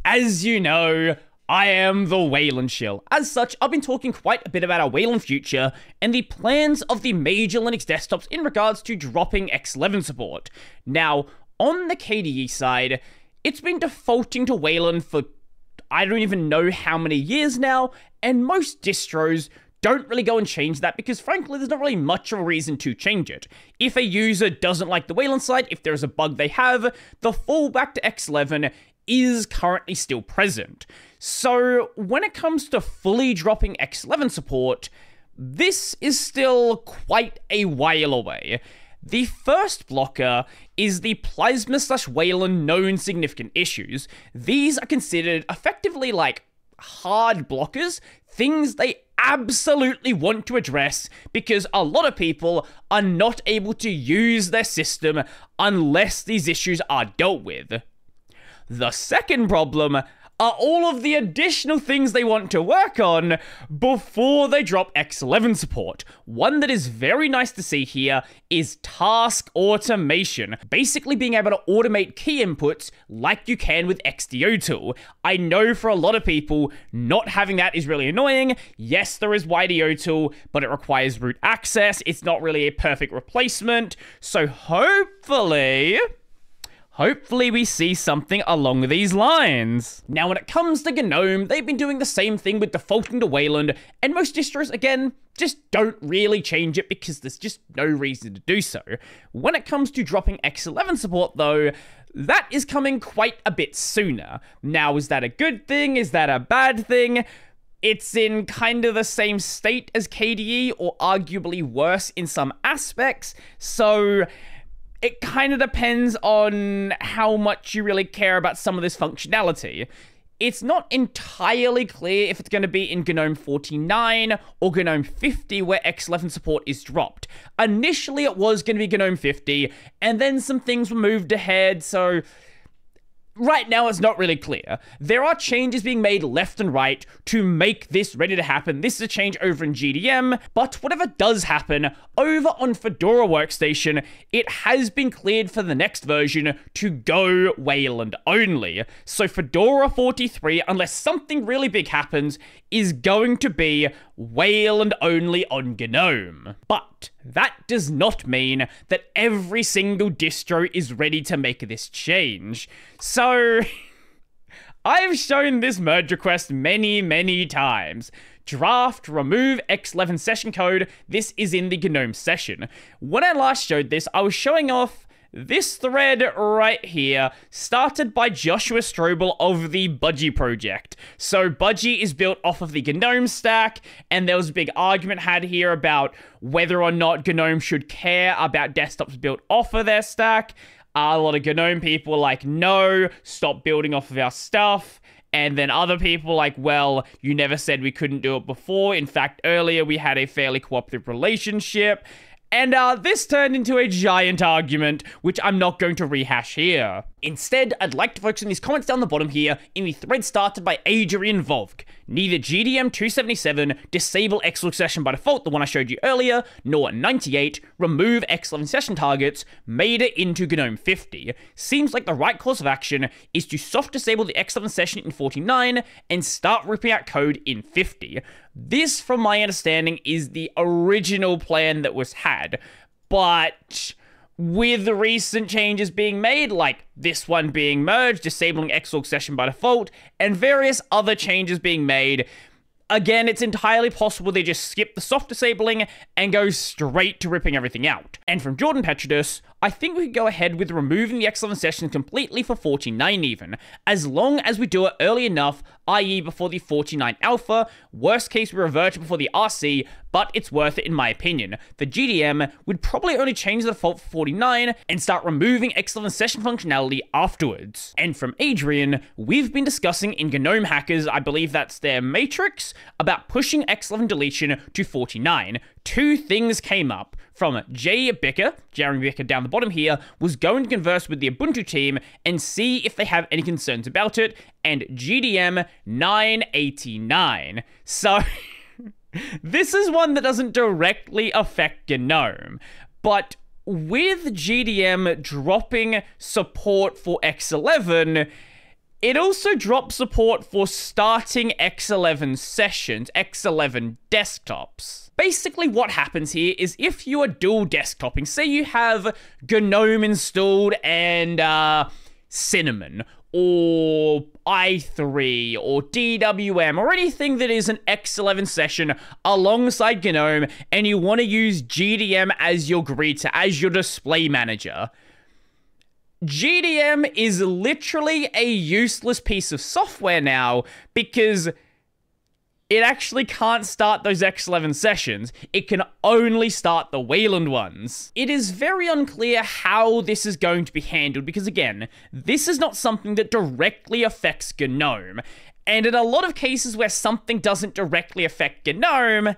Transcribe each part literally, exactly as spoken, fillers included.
As you know, I am the Wayland Shill. As such, I've been talking quite a bit about our Wayland future and the plans of the major Linux desktops in regards to dropping X eleven support. Now, on the K D E side, it's been defaulting to Wayland for I don't even know how many years now, and most distros don't really go and change that because, frankly, there's not really much of a reason to change it. If a user doesn't like the Wayland side, if there's a bug they have, the fallback to X eleven is currently still present. So, when it comes to fully dropping X eleven support, this is still quite a while away. The first blocker is the Plasma slash Wayland known significant issues. These are considered effectively like hard blockers, things they absolutely want to address because a lot of people are not able to use their system unless these issues are dealt with. The second problem are all of the additional things they want to work on before they drop X eleven support. One that is very nice to see here is task automation. Basically being able to automate key inputs like you can with X D O Tool. I know for a lot of people, not having that is really annoying. Yes, there is Y D O Tool, but it requires root access. It's not really a perfect replacement. So hopefully... Hopefully we see something along these lines. Now, when it comes to GNOME, they've been doing the same thing with defaulting to Wayland, and most distros, again, just don't really change it because there's just no reason to do so. When it comes to dropping X eleven support, though, that is coming quite a bit sooner. Now, is that a good thing? Is that a bad thing? It's in kind of the same state as K D E, or arguably worse in some aspects, so... it kind of depends on how much you really care about some of this functionality. It's not entirely clear if it's going to be in GNOME forty-nine or GNOME fifty where X eleven support is dropped. Initially, it was going to be GNOME fifty, and then some things were moved ahead, so... right now, it's not really clear. There are changes being made left and right to make this ready to happen. This is a change over in G D M, but whatever does happen, over on Fedora Workstation, it has been cleared for the next version to go Wayland only. So Fedora forty-three, unless something really big happens, is going to be Wayland only on GNOME. But that does not mean that every single distro is ready to make this change. So, I've shown this merge request many, many times. Draft, remove X eleven session code. This is in the GNOME session. When I last showed this, I was showing off this thread right here, started by Joshua Strobel of the Budgie project. So Budgie is built off of the GNOME stack, and there was a big argument had here about whether or not GNOME should care about desktops built off of their stack. Uh, a lot of GNOME people were like, no, stop building off of our stuff. And then other people like, well, you never said we couldn't do it before. In fact, earlier we had a fairly cooperative relationship. And uh, this turned into a giant argument, which I'm not going to rehash here. Instead, I'd like to focus on these comments down the bottom here in the thread started by Adrian Volk. Neither G D M two seventy-seven, disable X eleven session by default, the one I showed you earlier, nor ninety-eight, remove X eleven session targets, made it into GNOME fifty. Seems like the right course of action is to soft disable the X eleven session in forty-nine and start ripping out code in fifty. This, from my understanding, is the original plan that was had, but with the recent changes being made, like this one being merged, disabling X eleven session by default, and various other changes being made, again, it's entirely possible they just skip the soft disabling and go straight to ripping everything out. And from Jordan Petrodus, I think we could go ahead with removing the X eleven session completely for forty-nine even, as long as we do it early enough, that is before the forty-nine alpha. Worst case, we revert it before the R C, but it's worth it in my opinion. The G D M would probably only change the default for forty-nine and start removing X eleven session functionality afterwards. And from Adrian, we've been discussing in GNOME Hackers, I believe that's their matrix, about pushing X eleven deletion to forty-nine. Two things came up. From Jay Bicker, Jeremy Bicker down the bottom here, was going to converse with the Ubuntu team and see if they have any concerns about it, and G D M nine eighty-nine. So, this is one that doesn't directly affect GNOME, but with G D M dropping support for X eleven, It also dropped support for starting X eleven sessions, X eleven desktops. Basically what happens here is if you are dual desktoping, say you have GNOME installed and uh, Cinnamon, or i three, or D W M, or anything that is an X eleven session alongside GNOME, and you want to use G D M as your greeter, as your display manager. G D M is literally a useless piece of software now because it actually can't start those X eleven sessions. It can only start the Wayland ones. It is very unclear how this is going to be handled because, again, this is not something that directly affects GNOME. And in a lot of cases where something doesn't directly affect GNOME,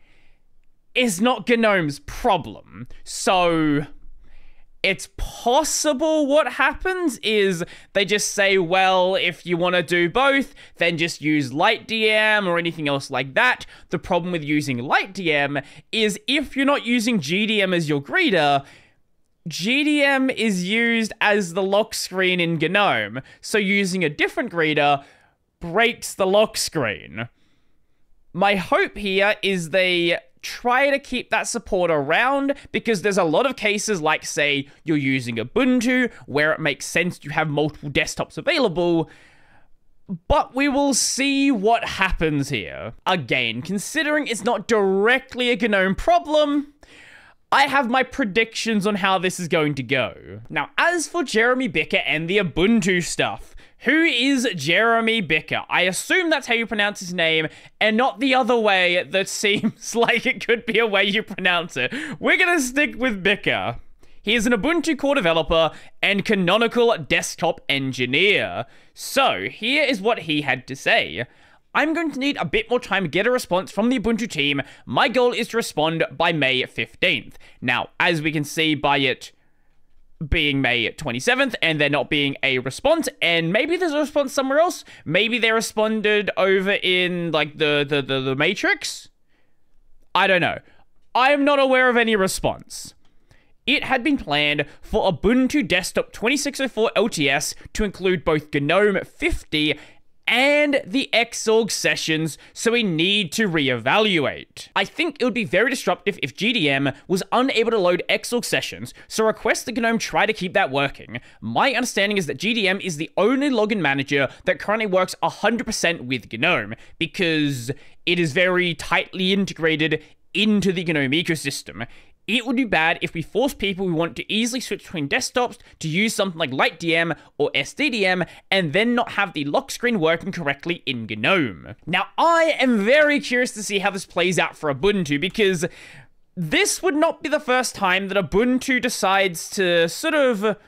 it's not GNOME's problem. So it's possible what happens is they just say, well, if you want to do both, then just use LightDM or anything else like that. The problem with using LightDM is if you're not using G D M as your greeter, G D M is used as the lock screen in GNOME, so using a different greeter breaks the lock screen. My hope here is they try to keep that support around because there's a lot of cases like, say, you're using Ubuntu where it makes sense to have multiple desktops available, but we will see what happens here. Again, considering it's not directly a GNOME problem, I have my predictions on how this is going to go. Now, as for Jeremy Bicker and the Ubuntu stuff, who is Jeremy Bicker? I assume that's how you pronounce his name, and not the other way that seems like it could be a way you pronounce it. We're gonna stick with Bicker. He is an Ubuntu core developer and Canonical desktop engineer. So, here is what he had to say. I'm going to need a bit more time to get a response from the Ubuntu team. My goal is to respond by May fifteenth. Now, as we can see by it being May twenty-seventh and there not being a response, and maybe there's a response somewhere else. Maybe they responded over in, like, the, the, the, the Matrix? I don't know. I am not aware of any response. It had been planned for Ubuntu Desktop twenty-six oh four L T S to include both GNOME fifty and the Xorg sessions, so we need to reevaluate. I think it would be very disruptive if G D M was unable to load Xorg sessions, so request that GNOME try to keep that working. My understanding is that G D M is the only login manager that currently works one hundred percent with GNOME, because it is very tightly integrated into the GNOME ecosystem. It would be bad if we force people who want to easily switch between desktops to use something like LightDM or S D D M and then not have the lock screen working correctly in GNOME. Now, I am very curious to see how this plays out for Ubuntu because this would not be the first time that Ubuntu decides to sort of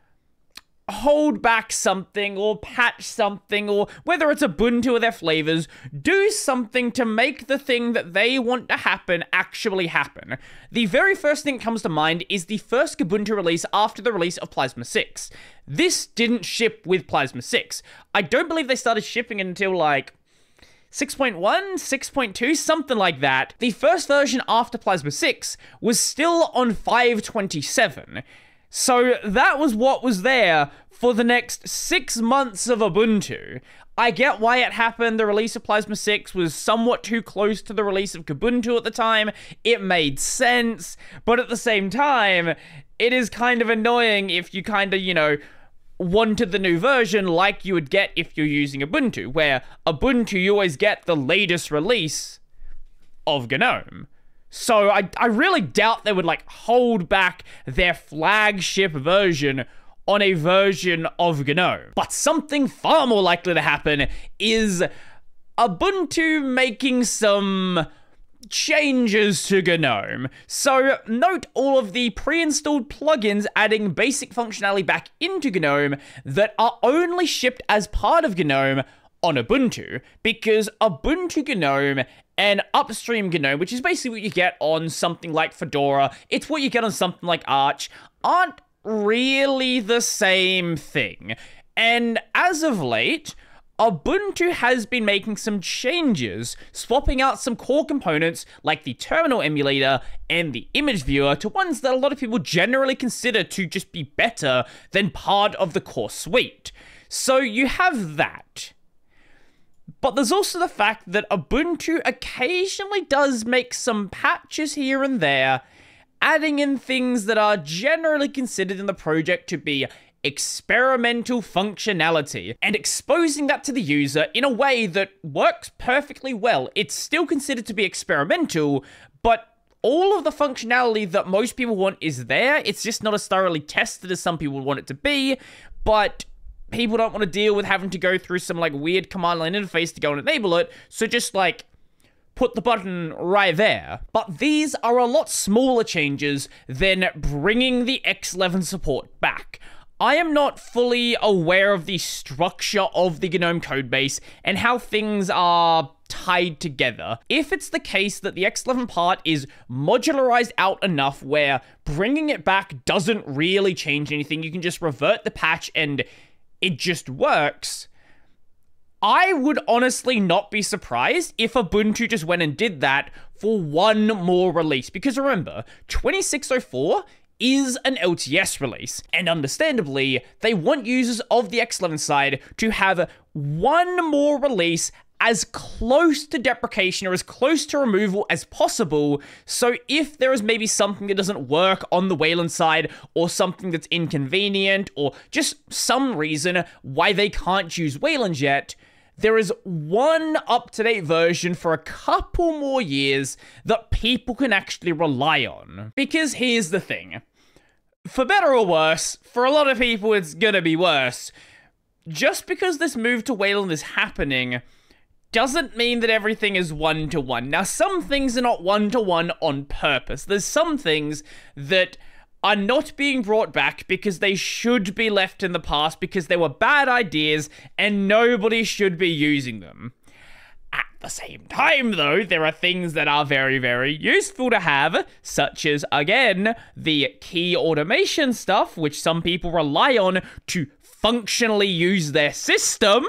hold back something or patch something, or whether it's Ubuntu or their flavors, do something to make the thing that they want to happen actually happen. The very first thing that comes to mind is the first Ubuntu release after the release of Plasma six. This didn't ship with Plasma six. I don't believe they started shipping it until like six point one, six point two, something like that. The first version after Plasma six was still on five twenty-seven. So that was what was there for the next six months of Ubuntu. I get why it happened. The release of Plasma six was somewhat too close to the release of Kubuntu at the time. It made sense, but at the same time, it is kind of annoying if you kind of, you know, wanted the new version like you would get if you're using Ubuntu, where Ubuntu, you always get the latest release of GNOME. So I, I really doubt they would, like, hold back their flagship version on a version of GNOME. But something far more likely to happen is Ubuntu making some changes to GNOME. So note all of the pre-installed plugins adding basic functionality back into GNOME that are only shipped as part of GNOME on Ubuntu, because Ubuntu GNOME and upstream GNOME, which is basically what you get on something like Fedora, it's what you get on something like Arch, aren't really the same thing. And as of late, Ubuntu has been making some changes, swapping out some core components like the terminal emulator and the image viewer to ones that a lot of people generally consider to just be better than part of the core suite. So you have that. But there's also the fact that Ubuntu occasionally does make some patches here and there, adding in things that are generally considered in the project to be experimental functionality, and exposing that to the user in a way that works perfectly well. It's still considered to be experimental, but all of the functionality that most people want is there. It's just not as thoroughly tested as some people want it to be, but people don't want to deal with having to go through some like weird command line interface to go and enable it, so just like put the button right there. But these are a lot smaller changes than bringing the X eleven support back. I am not fully aware of the structure of the GNOME codebase and how things are tied together. If it's the case that the X eleven part is modularized out enough where bringing it back doesn't really change anything, you can just revert the patch and it just works, I would honestly not be surprised if Ubuntu just went and did that for one more release. Because remember, twenty-six oh four is an L T S release, and understandably, they want users of the X eleven side to have one more release as close to deprecation or as close to removal as possible, so if there is maybe something that doesn't work on the Wayland side, or something that's inconvenient, or just some reason why they can't use Wayland yet, there is one up-to-date version for a couple more years that people can actually rely on. Because here's the thing. For better or worse, for a lot of people it's gonna be worse. Just because this move to Wayland is happening doesn't mean that everything is one-to-one. Now, some things are not one-to-one on purpose. There's some things that are not being brought back because they should be left in the past because they were bad ideas and nobody should be using them. At the same time, though, there are things that are very, very useful to have, such as, again, the key automation stuff, which some people rely on to functionally use their system,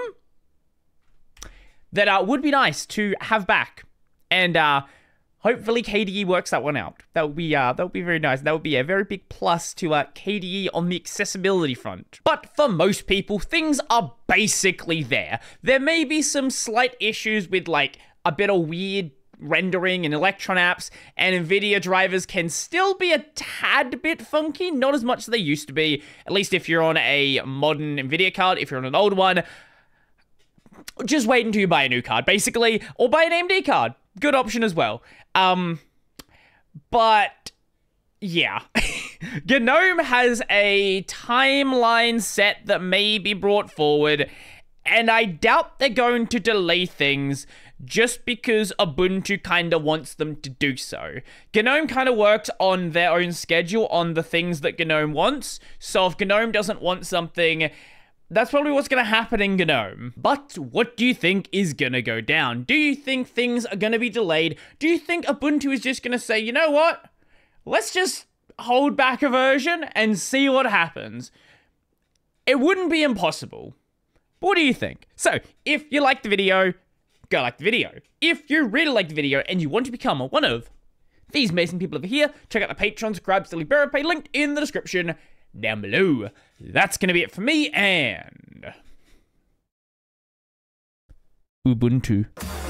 that uh, would be nice to have back. And, uh, hopefully K D E works that one out. That would be, uh, that would be very nice. That would be a very big plus to, uh, K D E on the accessibility front. But for most people, things are basically there. There may be some slight issues with, like, a bit of weird rendering and Electron apps, and NVIDIA drivers can still be a tad bit funky, not as much as they used to be, at least if you're on a modern NVIDIA card. If you're on an old one, just wait until you buy a new card, basically, or buy an A M D card. Good option as well. Um, but, yeah. GNOME has a timeline set that may be brought forward, and I doubt they're going to delay things just because Ubuntu kind of wants them to do so. GNOME kind of works on their own schedule on the things that GNOME wants, so if GNOME doesn't want something, that's probably what's going to happen in GNOME. But what do you think is going to go down? Do you think things are going to be delayed? Do you think Ubuntu is just going to say, you know what? Let's just hold back a version and see what happens? It wouldn't be impossible. But what do you think? So, if you liked the video, go like the video. If you really liked the video and you want to become one of these amazing people over here, check out the Patreon, subscribe to the Liberapay, linked in the description down below. That's gonna be it for me, and Ubuntu.